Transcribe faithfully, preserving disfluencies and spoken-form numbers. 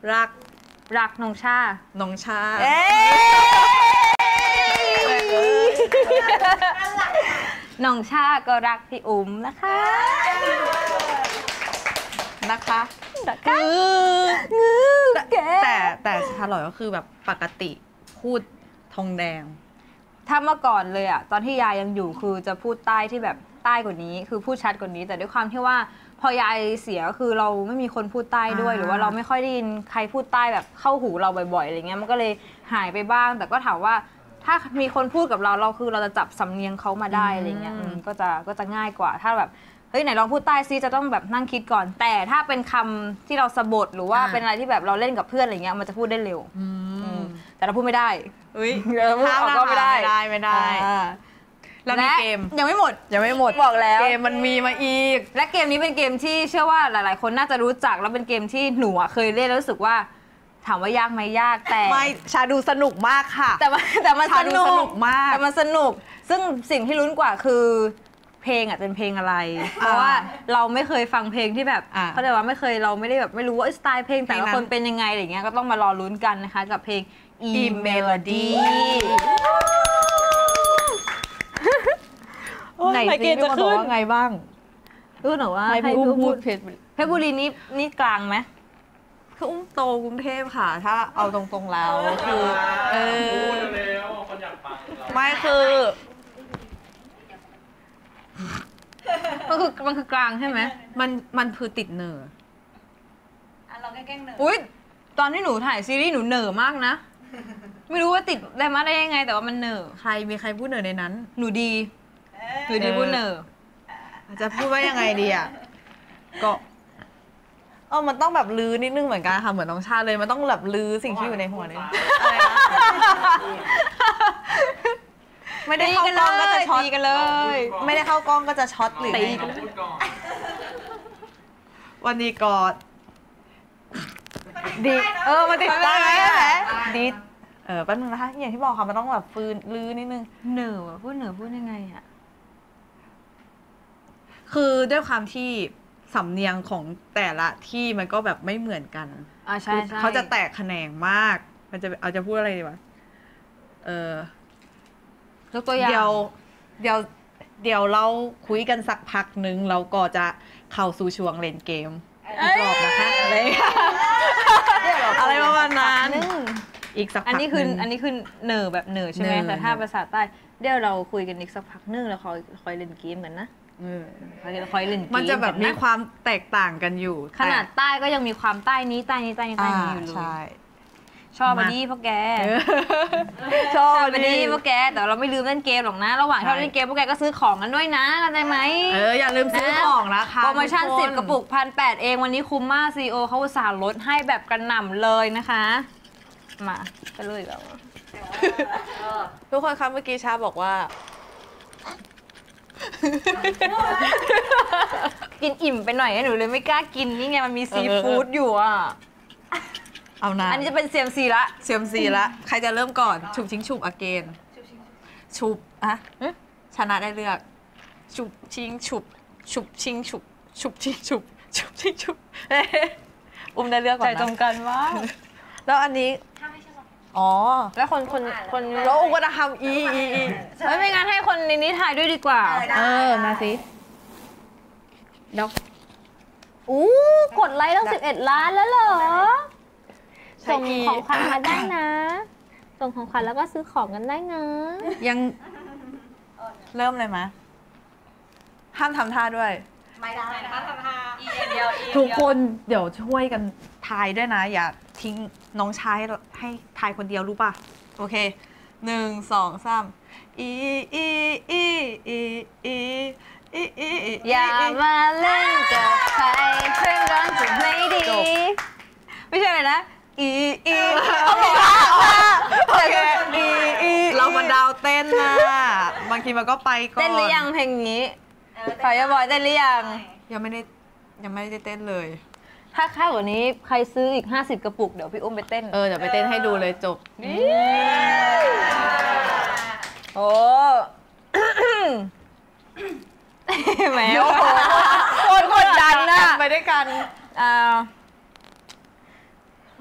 รักรักน้องชาน้องชาน้องชาก็รักพี่อุ้มนะคะนะคะแต่แต่ชาลอยก็คือแบบปกติพูดทองแดงถ้าเมื่อก่อนเลยอะตอนที่ยายยังอยู่คือจะพูดใต้ที่แบบใต้กว่านี้คือพูดชัดกว่านี้แต่ด้วยความที่ว่าพอยายเสียคือเราไม่มีคนพูดใต้ด้วยหรือว่าเราไม่ค่อยได้ยินใครพูดใต้แบบเข้าหูเราบ่อยๆอะไรเงี้ยมันก็เลยหายไปบ้างแต่ก็ถามว่าถ้ามีคนพูดกับเราเราคือเราจะจับสำเนียงเขามาได้อะไรเงี้ยก็จะก็จะง่ายกว่าถ้าแบบเฮ้ยไหนลองพูดใต้ซิจะต้องแบบนั่งคิดก่อนแต่ถ้าเป็นคำที่เราสะบดหรือว่าเป็นอะไรที่แบบเราเล่นกับเพื่อนอะไรเงี้ยมันจะพูดได้เร็วแต่เราพูดไม่ได้เราพูดออกก็ไม่ได้ไม่ได้แล้วมีเกมยังไม่หมดยังไม่หมดบอกแล้วเกมมันมีมาอีกและเกมนี้เป็นเกมที่เชื่อว่าหลายๆคนน่าจะรู้จักแล้วเป็นเกมที่หนูเคยเล่นแล้วรู้สึกว่าถามว่ายากไหมยากแต่ไม่ชาดูสนุกมากค่ะแต่มันแต่มันสนุกมากแต่มันสนุกซึ่งสิ่งที่ลุ้นกว่าคือเพลงอ่ะเป็นเพลงอะไรเพราะว่าเราไม่เคยฟังเพลงที่แบบเขาแต่ว่าไม่เคยเราไม่ได้แบบไม่รู้ว่าสไตล์เพลงแต่ละคนเป็นยังไงอะไรเงี้ยก็ต้องมารอลุ้นกันนะคะกับเพลง E-Melody ไหนเกณฑ์จะขึ้นว่าไงบ้างรู้หนูว่าให้พูดพูดเพชรเพชรบุรีนี่นี่กลางไหมคืออุ้มโตกรุงเทพค่ะถ้าเอาตรงๆแล้วคือเออไม่คือมันคือมันคือกลางใช่ไหมมันมันคือติดเนออ่ะเราแกล้งเนออุ้ยตอนที่หนูถ่ายซีรีส์หนูเนอมากนะไม่รู้ว่าติดได้มาได้ยังไงแต่ว่ามันเนอใครมีใครพูดเนอในนั้นหนูดีหนูดีพูดเนอจะพูดว่ายังไงดีอ่ะก็เออมันต้องแบบลื้อนิดนึงเหมือนกันค่ะเหมือนน้องชาเลยมันต้องแบบลื้อสิ่งที่อยู่ในหัวเลยอะไรนะไม่ได้เข้ากล้องก็จะช็อตกันเลยไม่ได้เข้ากล้องก็จะช็อตหรือตีกันวันนี้กอดดีเออมาติดได้ไหมดีเออแป๊บนึงนะคะอย่างที่บอกค่ะมันต้องแบบฟื้นลื้อนิดนึงเหนือพูดเหนือพูดยังไงอ่ะคือด้วยความที่สำเนียงของแต่ละที่มันก็แบบไม่เหมือนกันอ่าใช่ใช่เขาจะแตกแขนงมากมันจะเอาจะพูดอะไรดีวะเออยกตัวอย่างเดี๋ยวเดี๋ยวเดี๋ยวเราคุยกันสักพักนึงเราก็จะเข้าสู่ช่วงเล่นเกมอีกรอบนะคะอะไรอะไรประมาณนั้นอีกสักพักอันนี้คืออันนี้คือเหนือแบบเหนือใช่ไหมแต่ถ้าภาษาใต้เดี๋ยวเราคุยกันอีกสักพักนึงแล้วคอยคอยเล่นเกมกันนะคอยเล่นเกมมันจะแบบมีความแตกต่างกันอยู่ขนาดใต้ก็ยังมีความใต้นี้ใต้นี้ใต้นี้ใต้นี้อยู่เลยชอบอันนี้พวกแกชอบอันนี้พวกแกแต่เราไม่ลืมเล่นเกมหรอกนะระหว่างที่เราเล่นเกมพวกแกก็ซื้อของกันด้วยนะเข้าใจไหมเอออย่าลืมซื้อของนะคะโปรโมชั่นสิบกระปุกพันแปดเองวันนี้คุ้มมากซีโอเขาอุตส่าห์ลดให้แบบกระหน่ำเลยนะคะมาไปเลยแล้วทุกคนคะเมื่อกี้ชาบอกว่ากินอิ่มไปหน่อยหนูเลยไม่กล้ากินนี่ไงมันมีซีฟู้ดอยู่อ่ะเอานะอันนี้จะเป็นเซียมซีละเซียมซีละใครจะเริ่มก่อนฉุบชิงฉุบอเกนฉุบอะชนะได้เลือกฉุบชิงฉุบฉุบชิงฉุบฉุบชิงฉุบฉุบชิงฉุบอุ้มได้เลือกก่อนนะใจตรงกันว่าแล้วอันนี้อ๋อแล้วคนคนคนแล้วอุ้มก็จะทำอีอีอีไม่ไม่งั้นให้คนในนี้ถ่ายด้วยดีกว่าเออมาสิเดี๋ยวอู้กดไลค์ตั้งสิบเอ็ดล้านแล้วเหรอส่งของขวัญมาได้นะส่งของขวัญแล้วก็ซื้อของกันได้นะยังเริ่มเลยไหมห้ามทำท่าด้วยไม่ได้นะคะทำท่าอีเดียวทุกคนเดี๋ยวช่วยกันทายด้วยนะอย่าทิ้งน้องชายให้ทายคนเดียวรู้ป่ะโอเคหนึ่งสองสามอีอีอีอีอีอีอีอย่ามาเล่นกับใครเพื่อนร้อนจะไม่ดีไม่ใช่เลยนะอีอีโอเคโอเคอีอีเรามันดาวเต้นนะบางทีมันก็ไปก่อนเต้นหรือยังเพลงนี้ฝ่ายบอยเต้นหรือยังยังไม่ได้ยังไม่ได้เต้นเลยถ้าค่ากว่านี้ใครซื้ออีกห้าสิบกระปุกเดี๋ยวพี่อุ้มไปเต้นเออเดี๋ยวไปเต้นให้ดูเลยจบโอ้แหมโอ้โหโคตรกดดันนะไปด้วยกันอ่า